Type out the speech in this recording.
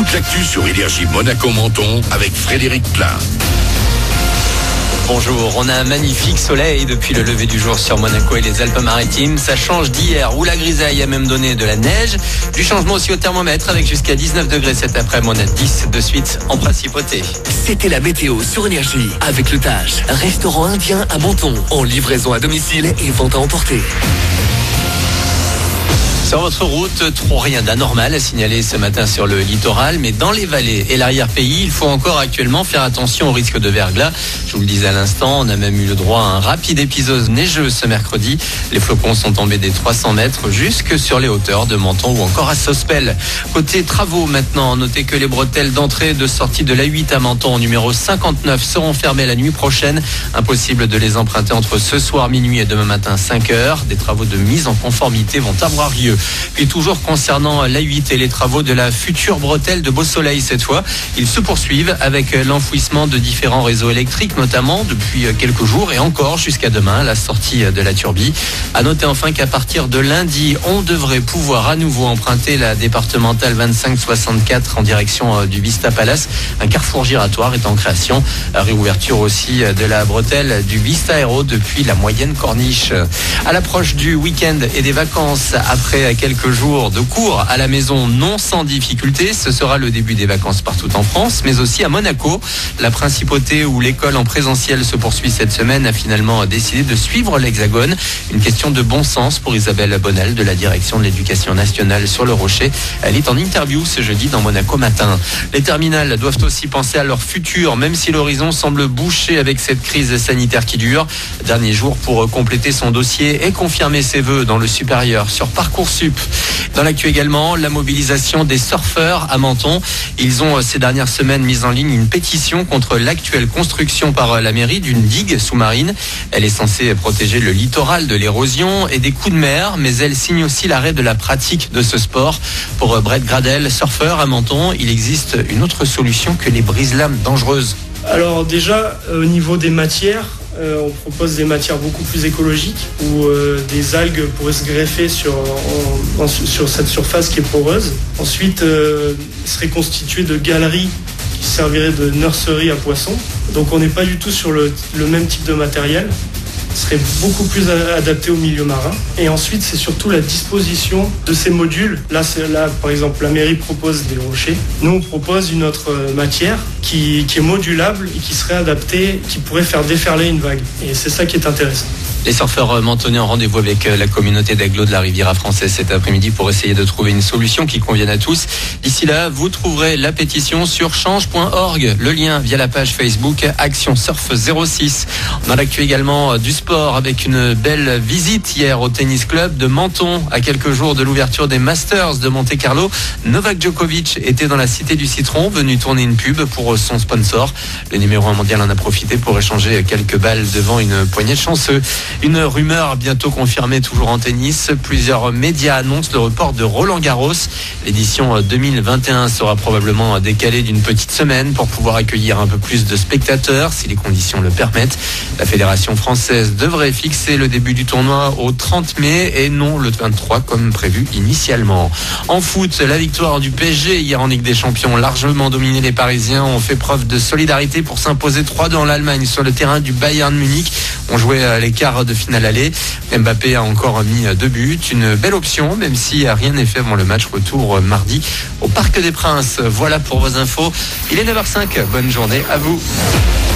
toute l'actu sur Énergie Monaco-Menton avec Frédéric Klein. Bonjour, on a un magnifique soleil depuis le lever du jour sur Monaco et les Alpes-Maritimes. Ça change d'hier où la grisaille a même donné de la neige. Du changement aussi au thermomètre avec jusqu'à 19 degrés cet après-midi. On a 10 de suite en principauté. C'était la météo sur Énergie avec le Tage, restaurant indien à Menton, en livraison à domicile et vente à emporter. Sur votre route, trop rien d'anormal à signaler ce matin sur le littoral, mais dans les vallées et l'arrière-pays, il faut encore actuellement faire attention au risque de verglas. Je vous le disais à l'instant, on a même eu le droit à un rapide épisode neigeux ce mercredi. Les flocons sont tombés des 300 mètres jusque sur les hauteurs de Menton ou encore à Sospel. Côté travaux maintenant, notez que les bretelles d'entrée et de sortie de l'A8 à Menton au numéro 59 seront fermées la nuit prochaine. Impossible de les emprunter entre ce soir minuit et demain matin 5h. Des travaux de mise en conformité vont avoir lieu. Puis toujours concernant l'A8 et les travaux de la future bretelle de Beau-Soleil cette fois, ils se poursuivent avec l'enfouissement de différents réseaux électriques notamment depuis quelques jours et encore jusqu'à demain la sortie de la turbie. À noter enfin qu'à partir de lundi, on devrait pouvoir à nouveau emprunter la départementale 2564 en direction du Vista Palace. Un carrefour giratoire est en création. Réouverture aussi de la bretelle du Vista Aero depuis la moyenne corniche. À l'approche du week-end et des vacances après quelques jours de cours à la maison non sans difficulté. Ce sera le début des vacances partout en France, mais aussi à Monaco. La principauté où l'école en présentiel se poursuit cette semaine a finalement décidé de suivre l'Hexagone. Une question de bon sens pour Isabelle Bonnel de la direction de l'éducation nationale sur le Rocher. Elle est en interview ce jeudi dans Monaco Matin. Les terminales doivent aussi penser à leur futur, même si l'horizon semble bouché avec cette crise sanitaire qui dure. Dernier jour pour compléter son dossier et confirmer ses vœux dans le supérieur sur Parcoursup. Dans l'actu également, la mobilisation des surfeurs à Menton. Ils ont ces dernières semaines mis en ligne une pétition contre l'actuelle construction par la mairie d'une digue sous-marine. Elle est censée protéger le littoral de l'érosion et des coups de mer, mais elle signe aussi l'arrêt de la pratique de ce sport. Pour Brett Gradel, surfeur à Menton, il existe une autre solution que les brise-lames dangereuses. Alors déjà, au niveau des matières, on propose des matières beaucoup plus écologiques où des algues pourraient se greffer sur cette surface qui est poreuse. Ensuite, serait constitué de galeries qui serviraient de nurserie à poissons. Donc on n'est pas du tout sur le même type de matériel. Serait beaucoup plus adapté au milieu marin. Et ensuite, c'est surtout la disposition de ces modules. Là, par exemple, la mairie propose des rochers. Nous, on propose une autre matière qui est modulable et qui serait adaptée, qui pourrait faire déferler une vague. Et c'est ça qui est intéressant. Les surfeurs mentonnais ont rendez-vous avec la communauté d'agglos de la Riviera française cet après-midi pour essayer de trouver une solution qui convienne à tous. D'ici là, vous trouverez la pétition sur change.org. Le lien via la page Facebook Action Surf 06. On a l'actu également du sport avec une belle visite hier au tennis club de Menton. À quelques jours de l'ouverture des Masters de Monte-Carlo, Novak Djokovic était dans la Cité du Citron, venu tourner une pub pour son sponsor. Le numéro 1 mondial en a profité pour échanger quelques balles devant une poignée de chanceux. Une rumeur bientôt confirmée toujours en tennis. Plusieurs médias annoncent le report de Roland-Garros. L'édition 2021 sera probablement décalée d'une petite semaine pour pouvoir accueillir un peu plus de spectateurs si les conditions le permettent. La Fédération française devrait fixer le début du tournoi au 30 mai et non le 23 comme prévu initialement. En foot, la victoire du PSG hier en Ligue des Champions, largement dominé. Les Parisiens ont fait preuve de solidarité pour s'imposer 3-2 en Allemagne sur le terrain du Bayern Munich. On jouait les quarts de finale aller. Mbappé a encore mis 2 buts. Une belle option, même si rien n'est fait avant le match retour mardi au Parc des Princes. Voilà pour vos infos. Il est 9h05. Bonne journée à vous.